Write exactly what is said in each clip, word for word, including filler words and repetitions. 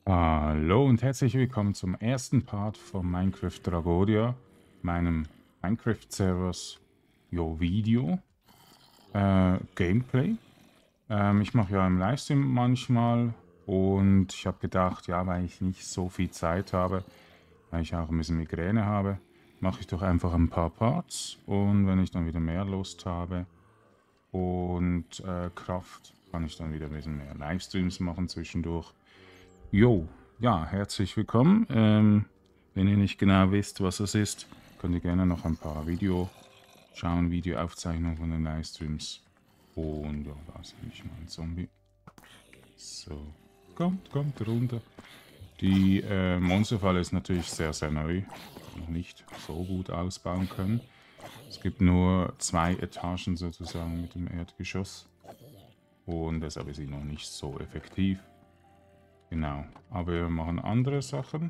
Hallo und herzlich willkommen zum ersten Part von Minecraft Dragodia, meinem Minecraft-Servers Jo Video äh, Gameplay. Ähm, ich mache ja im Livestream manchmal und ich habe gedacht, ja, weil ich nicht so viel Zeit habe, weil ich auch ein bisschen Migräne habe, mache ich doch einfach ein paar Parts und wenn ich dann wieder mehr Lust habe und äh, Kraft, kann ich dann wieder ein bisschen mehr Livestreams machen zwischendurch. Jo, ja, herzlich willkommen. Ähm, wenn ihr nicht genau wisst, was es ist, könnt ihr gerne noch ein paar Video schauen, Videoaufzeichnungen von den Livestreams. Und ja, da ist nämlich mal ein Zombie. So, kommt, kommt runter. Die äh, Monsterfalle ist natürlich sehr, sehr neu. Noch nicht so gut ausbauen können. Es gibt nur zwei Etagen sozusagen mit dem Erdgeschoss. Und deshalb ist sie noch nicht so effektiv. Genau, aber wir machen andere Sachen.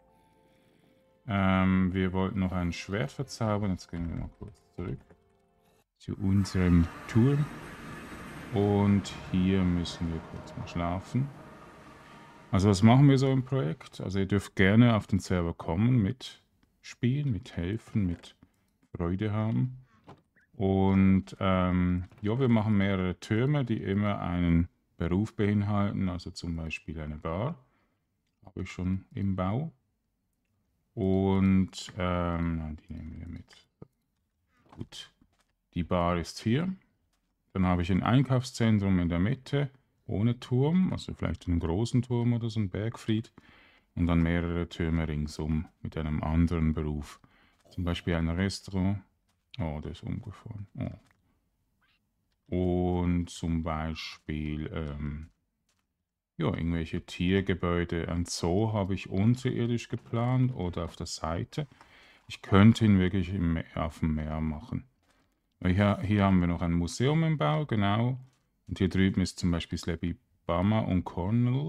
Ähm, wir wollten noch ein Schwert verzaubern. Jetzt gehen wir mal kurz zurück zu unserem Turm. Und hier müssen wir kurz mal schlafen. Also was machen wir so im Projekt? Also ihr dürft gerne auf den Server kommen, mitspielen, mithelfen, mit Freude haben. Und ähm, ja, wir machen mehrere Türme, die immer einen Beruf beinhalten. Also zum Beispiel eine Bar. Habe ich schon im Bau. Und ähm, die nehmen wir mit. Gut, die Bar ist hier. Dann habe ich ein Einkaufszentrum in der Mitte, ohne Turm, also vielleicht einen großen Turm oder so ein Bergfried. Und dann mehrere Türme ringsum mit einem anderen Beruf. Zum Beispiel ein Restaurant. Oh, der ist umgefahren. Oh. Und zum Beispiel ähm, ja, irgendwelche Tiergebäude. Ein Zoo habe ich unterirdisch geplant oder auf der Seite. Ich könnte ihn wirklich im Meer, auf dem Meer machen. Hier, hier haben wir noch ein Museum im Bau, genau. Und hier drüben ist zum Beispiel Slappy Bama und Cornell.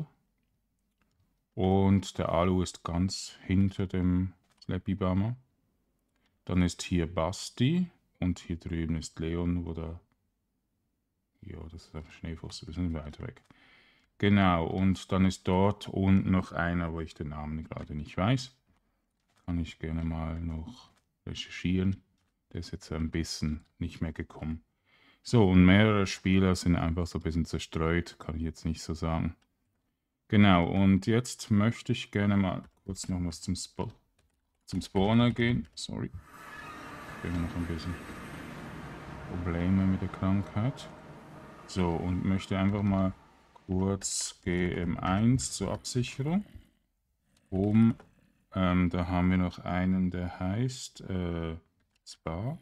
Und der Alu ist ganz hinter dem Slappy Bama. Dann ist hier Basti und hier drüben ist Leon, wo der... Ja, das ist ein Schneefuß, wir sind weiter weg. Genau, und dann ist dort unten noch einer, wo ich den Namen gerade nicht weiß. Kann ich gerne mal noch recherchieren. Der ist jetzt ein bisschen nicht mehr gekommen. So, und mehrere Spieler sind einfach so ein bisschen zerstreut, kann ich jetzt nicht so sagen. Genau, und jetzt möchte ich gerne mal kurz noch was zum, Sp zum Spawner gehen. Sorry. Ich habe noch ein bisschen Probleme mit der Krankheit. So, und möchte einfach mal kurz G M eins zur Absicherung. Um, ähm, da haben wir noch einen, der heißt äh, Spa.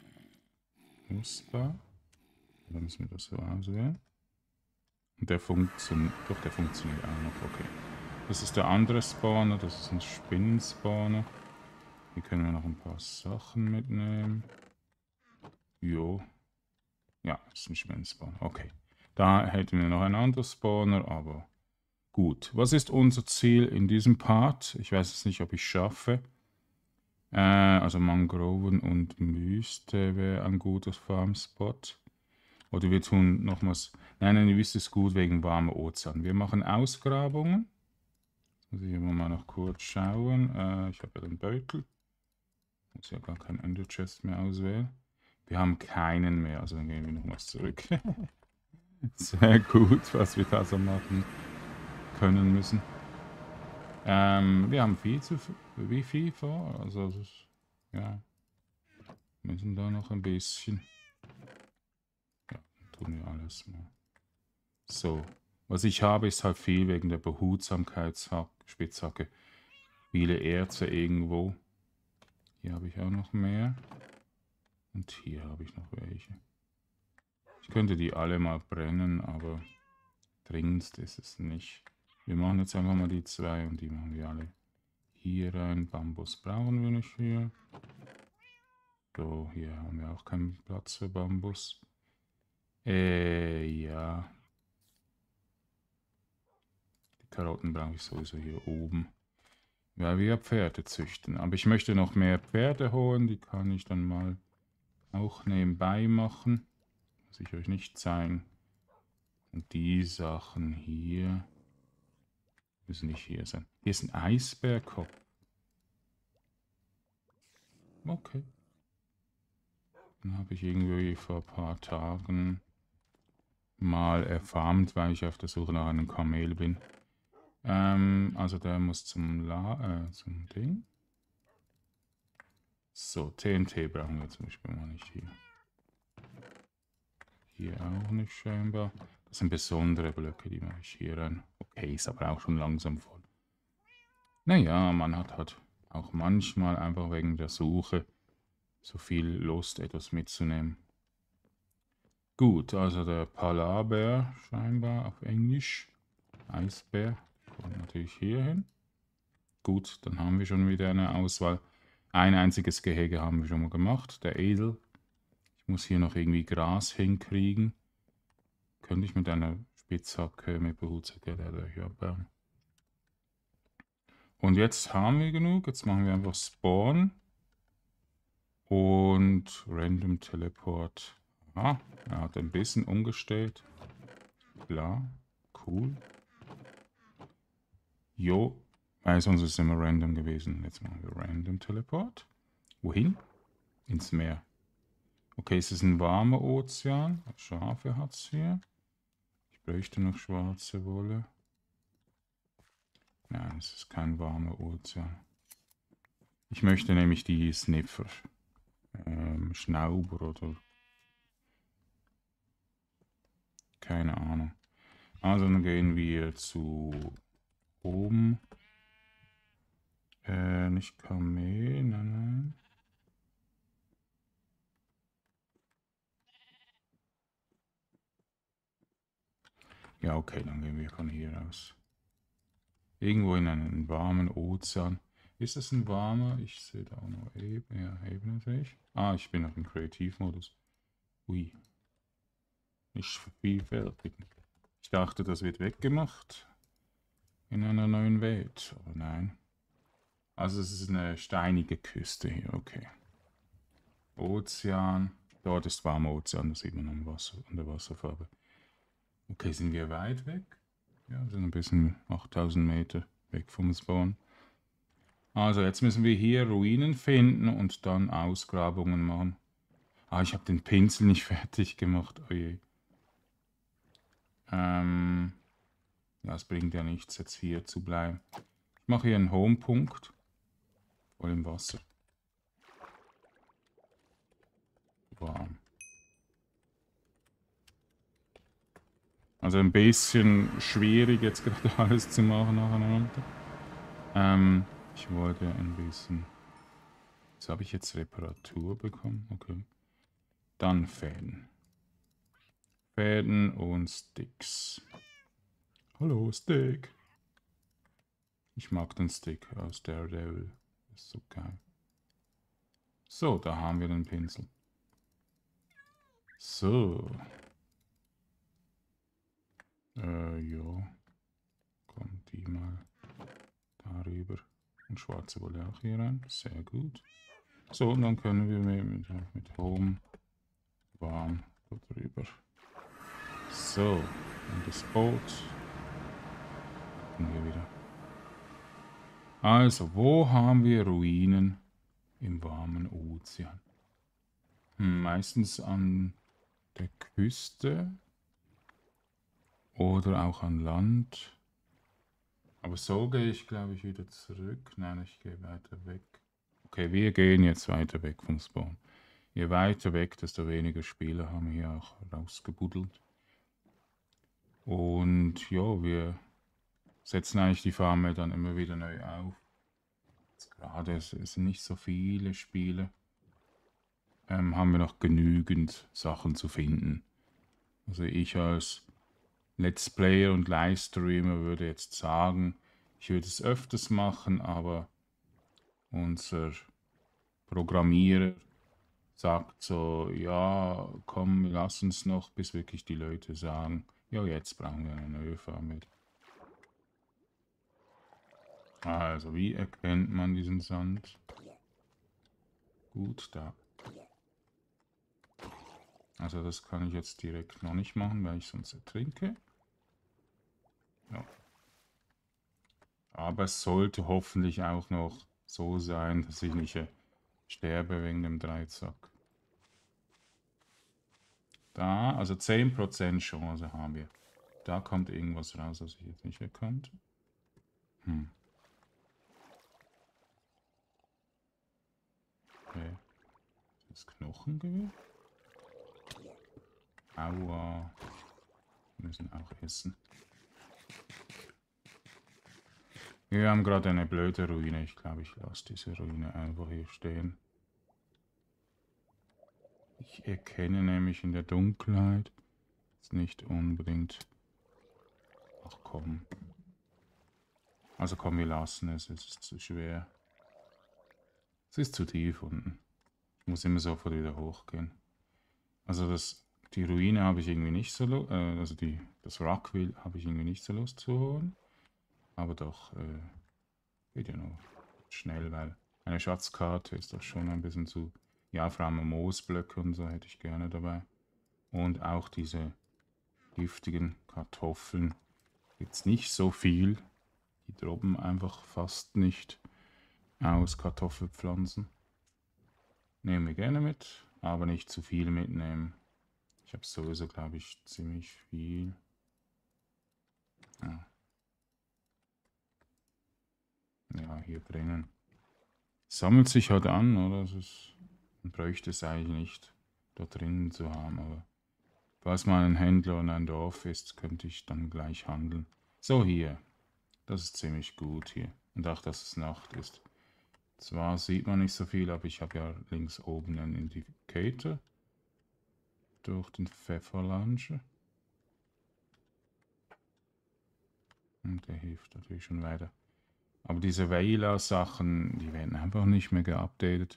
Spa. Dann müssen wir das so auswählen. Und der funktioniert, doch, der funktioniert auch noch, okay. Das ist der andere Spawner, das ist ein Spinnenspawner. Hier können wir noch ein paar Sachen mitnehmen. Jo. Ja, das ist ein Spinnenspawner, okay. Da hätten wir noch einen anderen Spawner, aber gut. Was ist unser Ziel in diesem Part? Ich weiß jetzt nicht, ob ich es schaffe. Äh, also Mangroven und Wüste wäre ein guter Farmspot. Oder wir tun nochmals... Nein, eine Wüste ist gut wegen warmer Ozean. Wir machen Ausgrabungen. Jetzt muss ich immer mal noch kurz schauen. Äh, ich habe ja den Beutel. Ich muss ja gar keinen Ender Chest mehr auswählen. Wir haben keinen mehr, also dann gehen wir nochmals zurück. Sehr gut, was wir da so machen können müssen. Ähm, wir haben viel zu wie viel vor? Also, das ist, ja, müssen da noch ein bisschen. Ja, tun wir alles mal. So, was ich habe, ist halt viel wegen der Behutsamkeitsspitzhacke. Viele Erze irgendwo. Hier habe ich auch noch mehr. Und hier habe ich noch welche. Ich könnte die alle mal brennen, aber dringendst ist es nicht. Wir machen jetzt einfach mal die zwei und die machen wir alle hier rein. Bambus brauchen wir nicht hier. So, hier haben wir auch keinen Platz für Bambus. Äh, ja. Die Karotten brauche ich sowieso hier oben. Ja, wir Pferde züchten. Aber ich möchte noch mehr Pferde holen. Die kann ich dann mal auch nebenbei machen. Muss ich euch nicht zeigen. Und die Sachen hier Müssen nicht hier sein. Hier ist ein Eisbärkopf. Okay. Dann habe ich irgendwie vor ein paar Tagen mal erfarmt, weil ich auf der Suche nach einem Kamel bin. Ähm, also der muss zum La äh, zum Ding. So, T N T brauchen wir zum Beispiel mal nicht hier. Hier auch nicht scheinbar. Das sind besondere Blöcke, die mache ich hier rein. Okay, ist aber auch schon langsam voll. Naja, man hat halt auch manchmal einfach wegen der Suche so viel Lust, etwas mitzunehmen. Gut, also der Polarbär scheinbar auf Englisch. Eisbär kommt natürlich hier hin. Gut, dann haben wir schon wieder eine Auswahl. Ein einziges Gehege haben wir schon mal gemacht, der Esel. Ich muss hier noch irgendwie Gras hinkriegen. Könnte ich mit einer Spitzhacke mit Behutsacke hier abbauen. Und jetzt haben wir genug. Jetzt machen wir einfach Spawn. Und Random Teleport. Ah, er hat ein bisschen umgestellt. Klar, cool. Jo, weil sonst ist es immer random gewesen. Jetzt machen wir Random Teleport. Wohin? Ins Meer. Okay, es ist ein warmer Ozean. Schafe hat es hier. Ich bräuchte noch schwarze Wolle. Nein, es ist kein warmer Ozean. Ich möchte nämlich die Sniffer. Ähm, Schnauber oder... Keine Ahnung. Also dann gehen wir zu oben. Äh, nicht Kamel, nein, nein. Ja, okay, dann gehen wir von hier aus. Irgendwo in einen warmen Ozean. Ist das ein warmer? Ich sehe da auch noch Ebene. Ja, Ebene sehe ich. Ah, ich bin noch im Kreativmodus. Ui. Nicht vervielfältigen. Ich dachte, das wird weggemacht. In einer neuen Welt. Aber nein. Also es ist eine steinige Küste hier, okay. Ozean. Dort ist warmer Ozean, das sieht man am Wasser, an der Wasserfarbe. Okay, sind wir weit weg? Ja, wir sind ein bisschen achttausend Meter weg vom Spawn. Also jetzt müssen wir hier Ruinen finden und dann Ausgrabungen machen. Ah, ich habe den Pinsel nicht fertig gemacht. Oh je. Ähm, ja, es bringt ja nichts, jetzt hier zu bleiben. Ich mache hier einen Home-Punkt. Voll im Wasser. Warm. Also ein bisschen schwierig jetzt gerade alles zu machen nacheinander. Ähm, ich wollte ein bisschen... Jetzt habe ich jetzt Reparatur bekommen. Okay. Dann Fäden. Fäden und Sticks. Hallo, Stick. Ich mag den Stick aus Daredevil. Ist so geil. So, da haben wir den Pinsel. So. Äh, ja. Kommt die mal darüber. Und schwarze Wolle auch hier rein. Sehr gut. So, und dann können wir mit, mit Home warm darüber. So, und das Boot. Und hier wieder. Also, wo haben wir Ruinen im warmen Ozean? Hm, meistens an der Küste oder auch an Land. Aber so gehe ich, glaube ich, wieder zurück. Nein, ich gehe weiter weg. Okay, wir gehen jetzt weiter weg vom Spawn. Je weiter weg, desto weniger Spieler haben hier auch rausgebuddelt. Und ja, wir setzen eigentlich die Farme dann immer wieder neu auf. Jetzt gerade es sind nicht so viele Spiele. Ähm, haben wir noch genügend Sachen zu finden. Also ich als Let's Player und Livestreamer würde jetzt sagen, ich würde es öfters machen, aber unser Programmierer sagt so, ja, komm, lass uns noch, bis wirklich die Leute sagen, ja, jetzt brauchen wir eine neue Farm. Also, wie erkennt man diesen Sand? Gut, da. Also das kann ich jetzt direkt noch nicht machen, weil ich sonst ertrinke. Ja. Aber es sollte hoffentlich auch noch so sein, dass ich nicht äh, sterbe wegen dem Dreizack. Da, also zehn Prozent Chance haben wir. Da kommt irgendwas raus, was ich jetzt nicht erkannt. Hm. Okay. Das Knochengewehr? Aua. Wir müssen auch essen. Wir haben gerade eine blöde Ruine. Ich glaube, ich lasse diese Ruine einfach hier stehen. Ich erkenne nämlich in der Dunkelheit jetzt nicht unbedingt... Ach komm. Also komm, wir lassen es. Es ist zu schwer. Es ist zu tief unten. Ich muss immer sofort wieder hochgehen. Also das, die Ruine habe ich irgendwie nicht so Lust, äh, also die, das Rockville habe ich irgendwie nicht so Lust zu holen. Aber doch, äh, geht ja nur schnell, weil eine Schatzkarte ist doch schon ein bisschen zu... Ja, vor allem Moosblöcke und so hätte ich gerne dabei. Und auch diese giftigen Kartoffeln. Gibt es nicht so viel. Die droppen einfach fast nicht aus Kartoffelpflanzen. Nehmen wir gerne mit, aber nicht zu viel mitnehmen. Ich habe sowieso, glaube ich, ziemlich viel. Ja. Ja, hier drinnen. Sammelt sich halt an, oder? Es ist, man bräuchte es eigentlich nicht da drinnen zu haben, aber falls mal ein Händler in ein Dorf ist, könnte ich dann gleich handeln. So, hier. Das ist ziemlich gut hier. Und auch, dass es Nacht ist. Zwar sieht man nicht so viel, aber ich habe ja links oben einen Indicator durch den Pfefferlauncher. Und der hilft natürlich schon weiter. Aber diese Wailer-Sachen, die werden einfach nicht mehr geupdatet.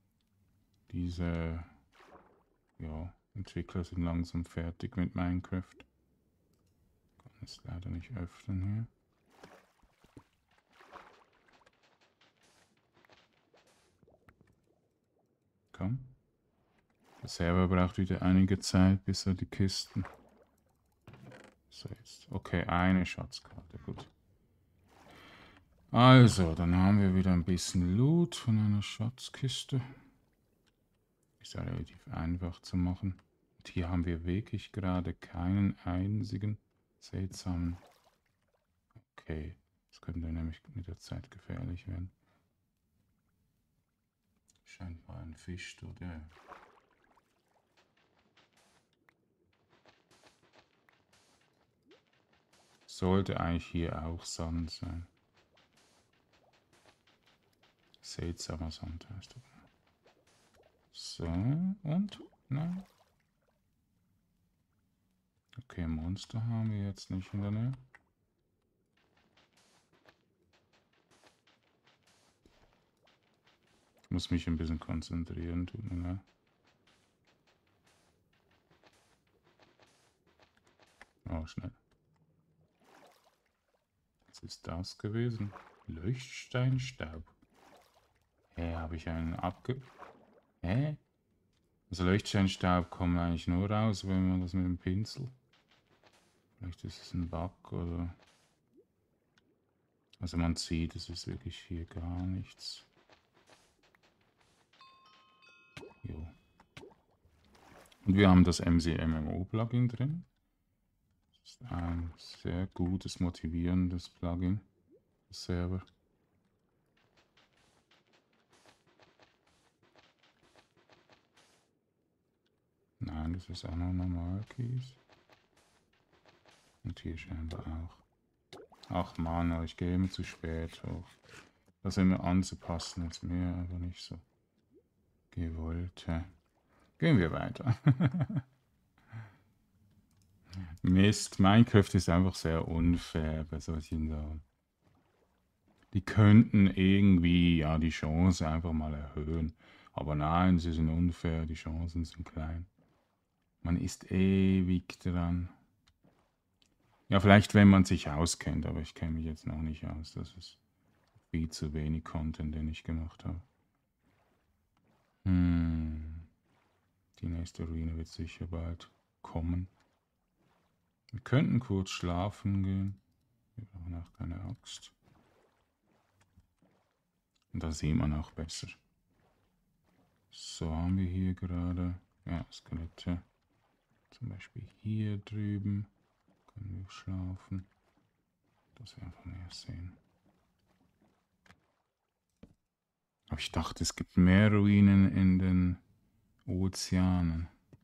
Diese ja, Entwickler sind langsam fertig mit Minecraft. Kann es leider nicht öffnen hier. Komm. Der Server braucht wieder einige Zeit, bis er die Kisten... So jetzt. Okay, eine Schatzkarte, gut. Also, dann haben wir wieder ein bisschen Loot von einer Schatzkiste. Ist ja relativ einfach zu machen. Und hier haben wir wirklich gerade keinen einzigen seltsamen... Okay, das könnte nämlich mit der Zeit gefährlich werden. Scheinbar ein Fisch dort, ja. Sollte eigentlich hier auch Sand sein. Seltsamer Sand heißt das. So, und? Nein. Okay, Monster haben wir jetzt nicht in der Nähe. Ich muss mich ein bisschen konzentrieren, tut mir leid. Oh, schnell. Was ist das gewesen? Leuchtsteinstaub. Hä, habe ich einen abge... Hä? Also Leuchtsteinstaub kommt eigentlich nur raus, wenn man das mit dem Pinsel... Vielleicht ist es ein Bug oder... Also man sieht, es ist wirklich hier gar nichts. Jo. Und wir haben das M C M M O-Plugin drin. Das ist ein sehr gutes, motivierendes Plugin. Das Server. Nein, das ist auch noch normal Keys. Und hier scheinbar auch. Ach man, ich gehe immer zu spät hoch. Das immer anzupassen ist mir aber nicht so gewollt. Gehen wir weiter. Mist, Minecraft ist einfach sehr unfair bei solchen Sachen. Die könnten irgendwie ja die Chance einfach mal erhöhen. Aber nein, sie sind unfair, die Chancen sind klein. Man ist ewig dran. Ja, vielleicht wenn man sich auskennt, aber ich kenne mich jetzt noch nicht aus. Das ist viel zu wenig Content, den ich gemacht habe. Hm. Die nächste Ruine wird sicher bald kommen. Wir könnten kurz schlafen gehen. Wir brauchen auch keine Axt. Und da sieht man auch besser. So, haben wir hier gerade, ja, Skelette. Zum Beispiel hier drüben können wir schlafen, dass wir einfach mehr sehen. Aber ich dachte, es gibt mehr Ruinen in den Ozeanen.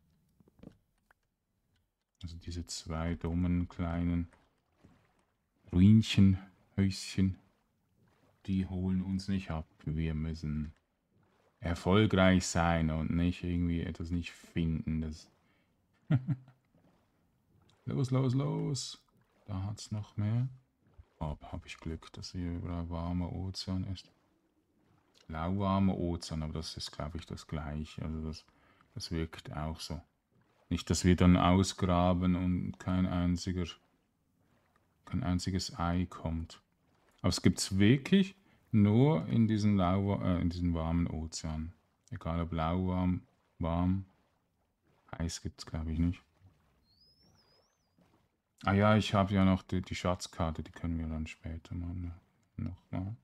Also diese zwei dummen kleinen Ruinchen, Häuschen, die holen uns nicht ab. Wir müssen erfolgreich sein und nicht irgendwie etwas nicht finden. Das los, los, los. Da hat es noch mehr. Oh, habe ich Glück, dass hier überall warmer Ozean ist. Lauwarmer Ozean, aber das ist, glaube ich, das gleiche. Also das, das wirkt auch so. Nicht, dass wir dann ausgraben und kein einziger, kein einziges Ei kommt. Aber es gibt es wirklich nur in diesen, Lau äh, in diesen warmen Ozean. Egal ob lauwarm, warm, heiß gibt es, glaube ich, nicht. Ah ja, ich habe ja noch die, die Schatzkarte, die können wir dann später mal nochmal.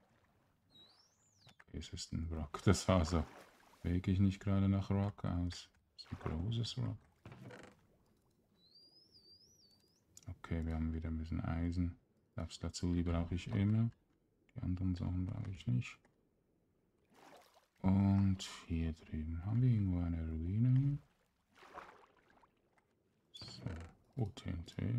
Okay, es ist ein Rock. Das sah so wirklich nicht gerade nach Rock aus. Das ist ein großes Rock. Okay, wir haben wieder ein bisschen Eisen. Lapslazuli brauche ich immer. Die anderen Sachen brauche ich nicht. Und hier drüben haben wir irgendwo eine Ruine. So, oh, T N T.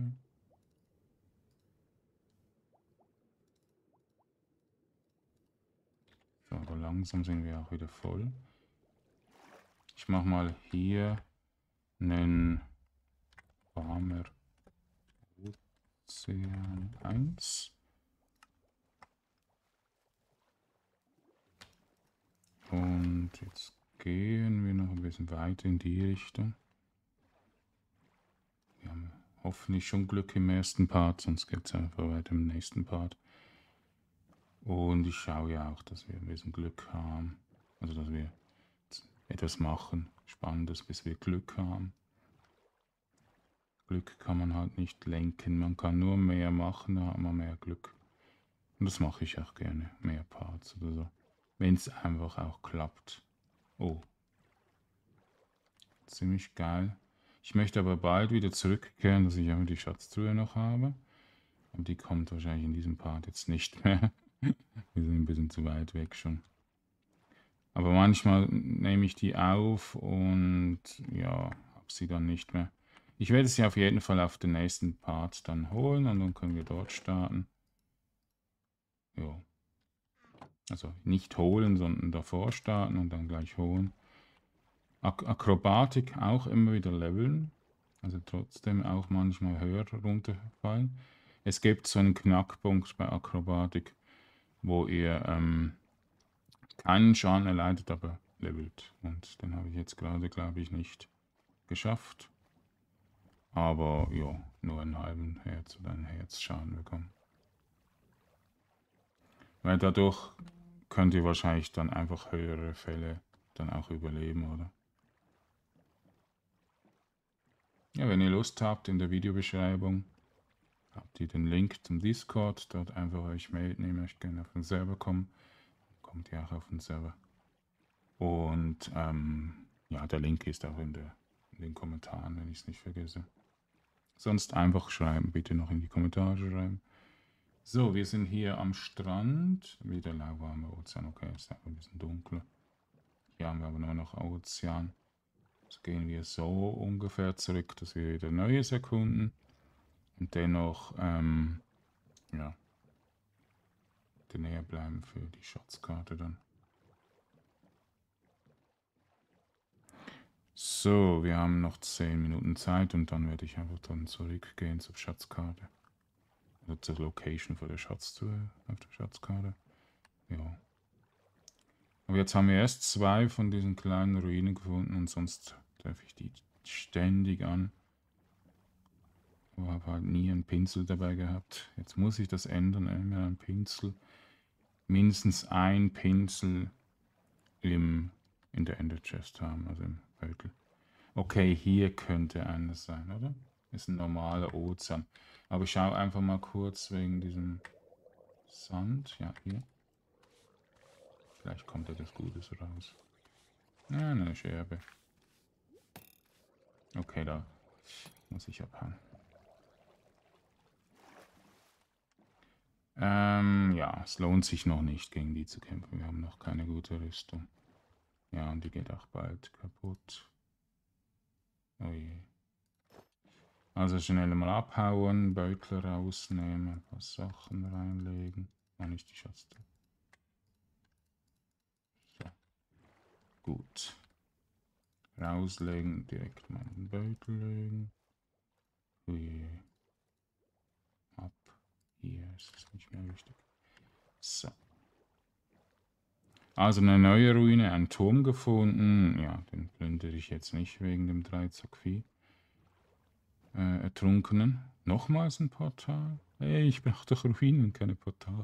So, aber langsam sind wir auch wieder voll. Ich mache mal hier einen warmer Ozean eins. Und jetzt gehen wir noch ein bisschen weiter in die Richtung. Wir haben hoffentlich schon Glück im ersten Part, sonst geht es einfach weiter im nächsten Part. Und ich schaue ja auch, dass wir ein bisschen Glück haben. Also, dass wir etwas machen, Spannendes, bis wir Glück haben. Glück kann man halt nicht lenken, man kann nur mehr machen, da hat man mehr Glück. Und das mache ich auch gerne, mehr Parts oder so. Wenn es einfach auch klappt. Oh. Ziemlich geil. Ich möchte aber bald wieder zurückkehren, dass ich auch die Schatztruhe noch habe. Aber die kommt wahrscheinlich in diesem Part jetzt nicht mehr. Wir sind ein bisschen zu weit weg schon. Aber manchmal nehme ich die auf und ja, habe sie dann nicht mehr. Ich werde sie auf jeden Fall auf den nächsten Part dann holen und dann können wir dort starten. Ja. Also nicht holen, sondern davor starten und dann gleich holen. Ak Akrobatik auch immer wieder leveln. Also trotzdem auch manchmal höher runterfallen. Es gibt so einen Knackpunkt bei Akrobatik, wo ihr ähm, keinen Schaden erleidet, aber levelt. Und den habe ich jetzt gerade, glaube ich, nicht geschafft. Aber ja, nur einen halben Herz oder einen Herzschaden bekommen. Weil dadurch könnt ihr wahrscheinlich dann einfach höhere Fälle dann auch überleben, oder? Ja, wenn ihr Lust habt, in der Videobeschreibung habt ihr den Link zum Discord. Dort einfach euch melden, ihr möchtet gerne auf den Server kommen. Kommt ihr auch auf den Server. Und ähm, ja, der Link ist auch in, der, in den Kommentaren, wenn ich es nicht vergesse. Sonst einfach schreiben, bitte noch in die Kommentare schreiben. So, wir sind hier am Strand. Wieder lauwarmer Ozean. Okay, ist ein bisschen dunkler. Hier haben wir aber nur noch Ozean. Jetzt gehen wir so ungefähr zurück, dass wir wieder Neues erkunden. Und dennoch, ähm, ja, näher bleiben für die Schatzkarte dann. So, wir haben noch zehn Minuten Zeit und dann werde ich einfach dann zurückgehen zur Schatzkarte. Also zur Location für die Schatztruhe auf der Schatzkarte. Ja. Aber jetzt haben wir erst zwei von diesen kleinen Ruinen gefunden und sonst treffe ich die ständig an. Aber habe halt nie einen Pinsel dabei gehabt. Jetzt muss ich das ändern, immer einen Pinsel. Mindestens ein Pinsel im, in der Ender Chest haben, also im Beutel. Okay, hier könnte eines sein, oder? Ist ein normaler Ozean. Aber ich schaue einfach mal kurz wegen diesem Sand. Ja, hier. Vielleicht kommt etwas Gutes raus. Ja, eine Scherbe. Okay, da muss ich abhauen. Ähm, ja, es lohnt sich noch nicht, gegen die zu kämpfen. Wir haben noch keine gute Rüstung. Ja, und die geht auch bald kaputt. Oh je. Also schnell mal abhauen, Beutel rausnehmen, ein paar Sachen reinlegen. Oh, nicht die Schatztruhe. So. Gut. Rauslegen, direkt mal in den Beutel legen. Ui. Ab. Hier ist es nicht mehr wichtig. So. Also eine neue Ruine, ein Turm gefunden. Ja, den plündere ich jetzt nicht wegen dem Dreizackvieh. Äh, Ertrunkenen. Nochmals ein Portal. Hey, ich brauche doch Ruinen, keine Portal.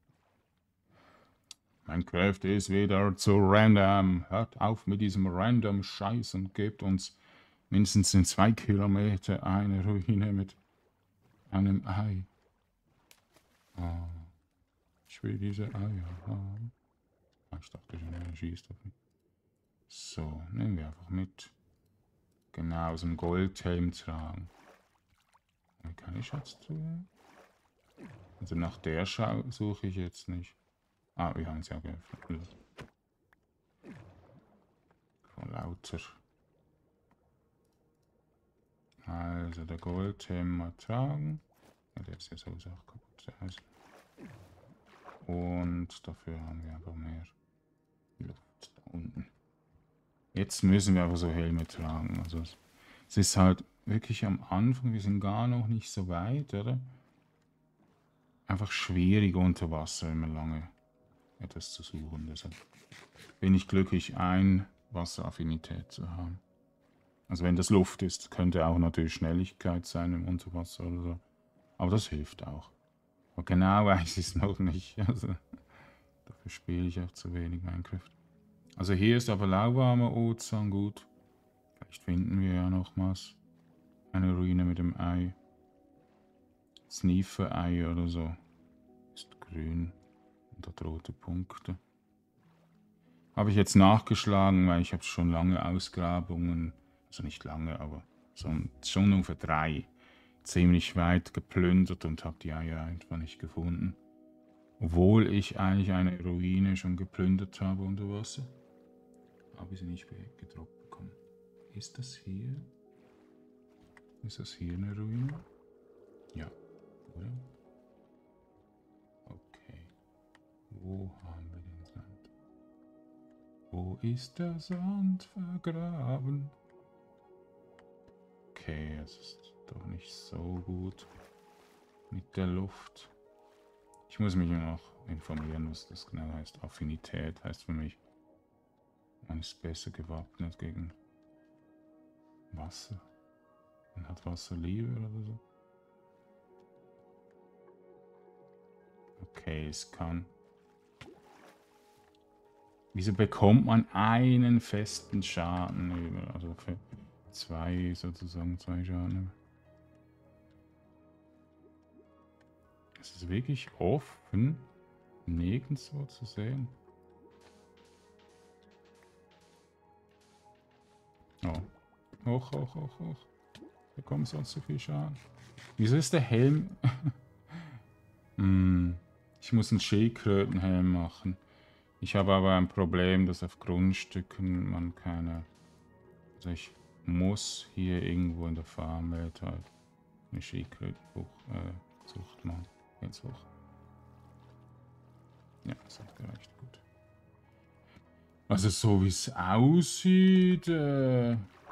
Minecraft ist wieder zu random. Hört auf mit diesem random Scheiß und gebt uns mindestens in zwei Kilometer eine Ruine mit einem Ei. Oh, ich will diese Eier haben. Ich dachte schon, er schießt auf mich. So, nehmen wir einfach mit. Genau, aus dem Goldhelm tragen. Keine Schatztruhe. Also nach der Schau suche ich jetzt nicht. Ah, wir haben es ja geöffnet. Von lauter. Also der Goldhelm mal tragen. Ja, der ist ja sowieso auch kaputt. Also. Und dafür haben wir einfach mehr Luft da unten. Jetzt müssen wir aber so Helme tragen. Also es ist halt wirklich am Anfang, wir sind gar noch nicht so weit, oder? Einfach schwierig unter Wasser, immer lange etwas zu suchen. Deshalb bin ich glücklich, ein Wasseraffinität zu haben. Also wenn das Luft ist, könnte auch natürlich Schnelligkeit sein im Unterwasser oder so. Aber das hilft auch. Aber genau weiß ich es noch nicht. Also dafür spiele ich auch zu wenig Minecraft. Also hier ist aber lauwarmer Ozean gut. Vielleicht finden wir ja nochmals eine Ruine mit dem Ei. Sneafer-Ei oder so. Ist grün und hat rote Punkte. Habe ich jetzt nachgeschlagen, weil ich habe schon lange Ausgrabungen, also nicht lange, aber so, schon ungefähr drei, ziemlich weit geplündert und habe die Eier einfach nicht gefunden. Obwohl ich eigentlich eine Ruine schon geplündert habe unter Wasser. Habe ich sie nicht gedroppt bekommen. Ist das hier? Ist das hier eine Ruine? Ja, oder? Okay. Wo haben wir den Sand? Wo ist der Sand vergraben? Okay, es ist doch nicht so gut mit der Luft. Ich muss mich noch informieren, was das genau heißt. Affinität heißt für mich, man ist besser gewappnet gegen Wasser. Man hat Wasserliebe oder so. Okay, es kann. Wieso bekommt man einen festen Schaden über? Also für zwei sozusagen zwei Schaden. Es ist wirklich offen, nirgendwo zu sehen. Oh. Hoch, hoch, hoch, hoch. Da kommt sonst so viel Schaden. Wieso ist der Helm? hm. Ich muss einen Schildkrötenhelm machen. Ich habe aber ein Problem, dass auf Grundstücken man keine... Also ich muss hier irgendwo in der Farmwelt halt eine Schildkrötenzucht äh, machen. Jetzt hoch. Ja, das hat gereicht. Gut. Also so wie es aussieht... Äh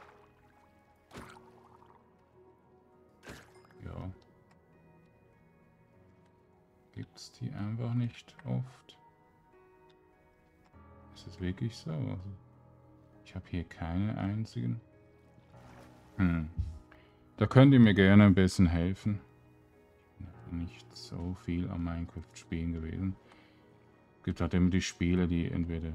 ja. Gibt es die einfach nicht oft. Ist es wirklich so? Also ich habe hier keine einzigen. Hm. Da könnt ihr mir gerne ein bisschen helfen. Ich bin nicht so viel am Minecraft-Spielen gewesen. Es gibt halt immer die Spiele, die entweder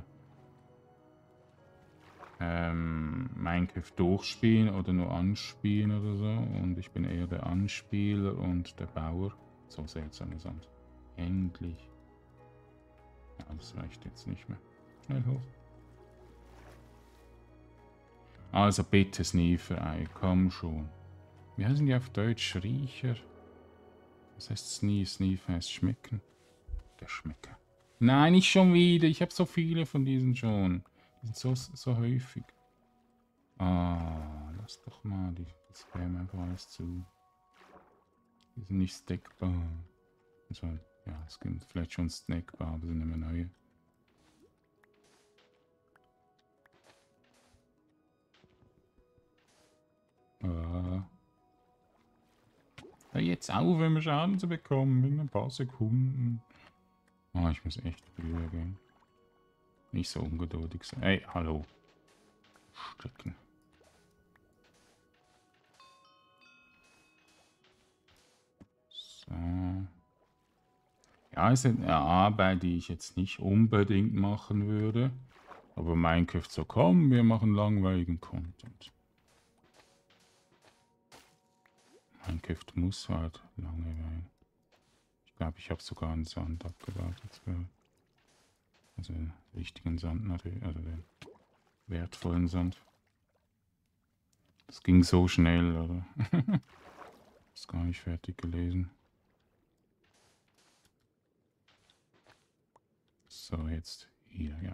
ähm, Minecraft durchspielen oder nur anspielen oder so. Und ich bin eher der Anspieler und der Bauer. So seltsam gesagt. Endlich. Ja, das reicht jetzt nicht mehr. Schnell hoch. Also bitte Sneeferei, komm schon. Wie heißen die auf Deutsch? Riecher? Was heißt Snee? Sneefer heißt schmecken. Der Schmecker. Nein, nicht schon wieder. Ich habe so viele von diesen schon. Die sind so, so häufig. Ah, lass doch mal. Die spammen einfach alles zu. Die sind nicht stackbar. Also, ja, es gibt vielleicht schon snackbar, aber sind immer neue. Ah. Hör jetzt auf, wenn wir Schaden zu bekommen. In ein paar Sekunden. Ah, ich muss echt früher gehen. Nicht so ungeduldig sein. Ey, hallo. Stecken. So. Ja, ist eine Arbeit, die ich jetzt nicht unbedingt machen würde. Aber Minecraft so, komm, wir machen langweiligen Content. Minecraft muss halt lange sein. Ich glaube, ich habe sogar einen Sand abgebaut. Jetzt gehört. Also den richtigen Sand natürlich, also den wertvollen Sand. Das ging so schnell, oder? Ist gar nicht fertig gelesen. So, jetzt hier, ja.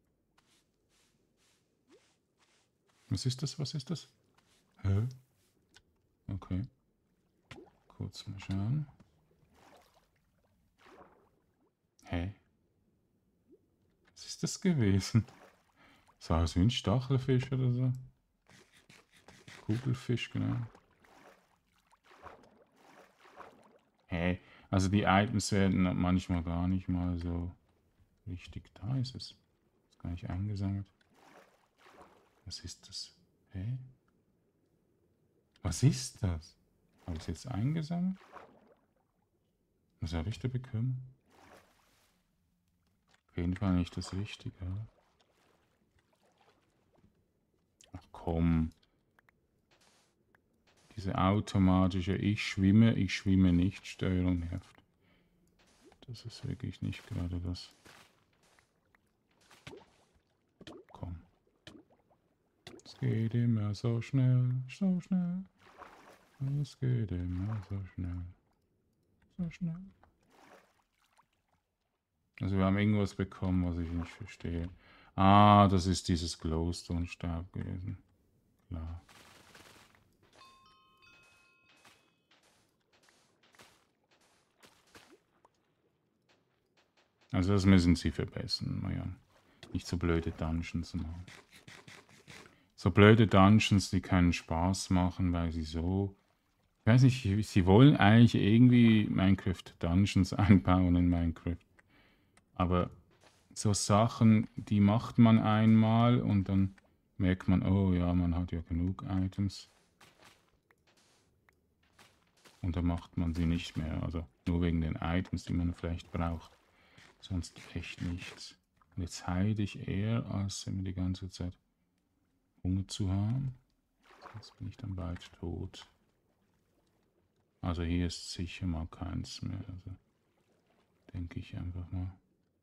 Was ist das? Was ist das? Hä? Okay. Kurz mal schauen. Hä? Was ist das gewesen? Sah aus wie ein Stachelfisch oder so. Kugelfisch, genau. Hä? Also die Items werden manchmal gar nicht mal so richtig. Da ist es. Ist gar nicht eingesammelt. Was ist das? Hä? Was ist das? Habe ich es jetzt eingesammelt? Was habe ich da bekommen? Auf jeden Fall nicht das Richtige. Ach komm. Diese automatische Ich schwimme, ich schwimme nicht Steuerung nervt. Das ist wirklich nicht gerade das. Komm. Es geht immer so schnell, so schnell. Es geht immer so schnell. So schnell. Also wir haben irgendwas bekommen, was ich nicht verstehe. Ah, das ist dieses Glowstone-Stab gewesen. Klar. Also das müssen sie verbessern, naja. Nicht so blöde Dungeons machen. So blöde Dungeons, die keinen Spaß machen, weil sie so... Ich weiß nicht, sie wollen eigentlich irgendwie Minecraft Dungeons einbauen in Minecraft. Aber so Sachen, die macht man einmal und dann merkt man, oh ja, man hat ja genug Items. Und dann macht man sie nicht mehr. Also nur wegen den Items, die man vielleicht braucht. Sonst echt nichts. Und jetzt heide ich eher, als immer die ganze Zeit Hunger zu haben. Sonst bin ich dann bald tot. Also hier ist sicher mal keins mehr. Also denke ich einfach mal.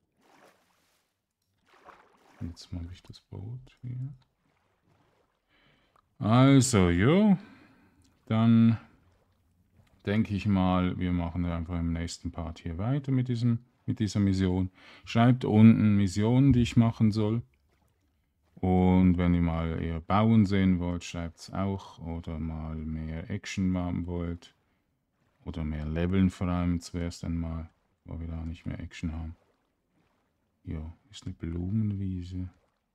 Jetzt mache ich das Boot hier. Also, jo. Dann denke ich mal, wir machen einfach im nächsten Part hier weiter mit, diesem, mit dieser Mission. Schreibt unten Missionen, die ich machen soll. Und wenn ihr mal eher bauen sehen wollt, schreibt es auch. Oder mal mehr Action haben wollt. Oder mehr Leveln vor allem zuerst einmal, wo wir da nicht mehr Action haben. Ja, ist eine Blumenwiese.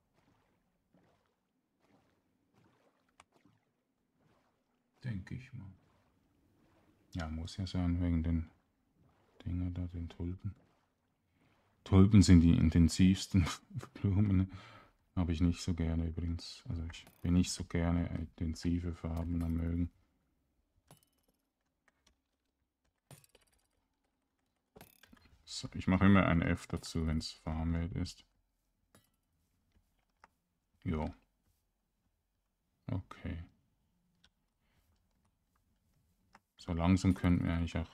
Denke ich mal. Ja, muss ja sein, wegen den Dinger da, den Tulpen. Tulpen sind die intensivsten Blumen. Habe ich nicht so gerne übrigens. Also ich bin nicht so gerne intensive Farben am mögen. So, ich mache immer ein F dazu, wenn es Farmmade ist. Jo. Okay. So langsam könnten wir eigentlich auch...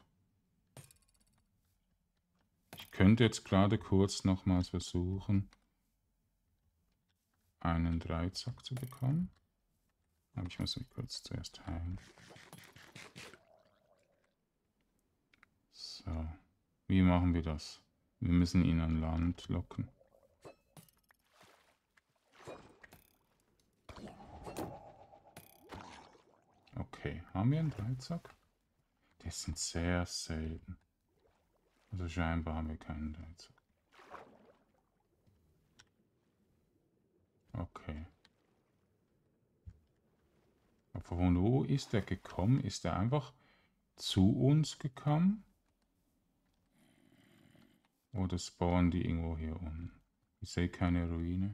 Ich könnte jetzt gerade kurz nochmals versuchen, einen Dreizack zu bekommen. Aber ich muss mich kurz zuerst heilen. So. Wie machen wir das? Wir müssen ihn an Land locken. Okay, haben wir einen Dreizack? Die sind sehr selten. Also scheinbar haben wir keinen Dreizack. Okay. Aber von wo ist er gekommen? Ist er einfach zu uns gekommen? Oder spawnen die irgendwo hier unten? Ich sehe keine Ruine.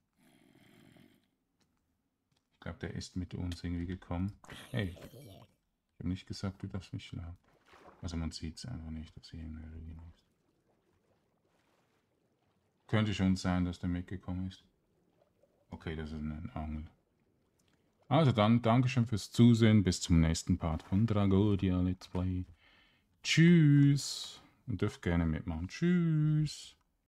Ich glaube, der ist mit uns irgendwie gekommen. Hey, ich habe nicht gesagt, du darfst mich schlagen. Also man sieht es einfach nicht, dass hier eine Ruine ist. Könnte schon sein, dass der mitgekommen ist. Okay, das ist ein Angel. Also dann, Dankeschön fürs Zusehen. Bis zum nächsten Part von Dragodia Let's Play. Tschüss. Und dürft gerne mitmachen. Tschüss.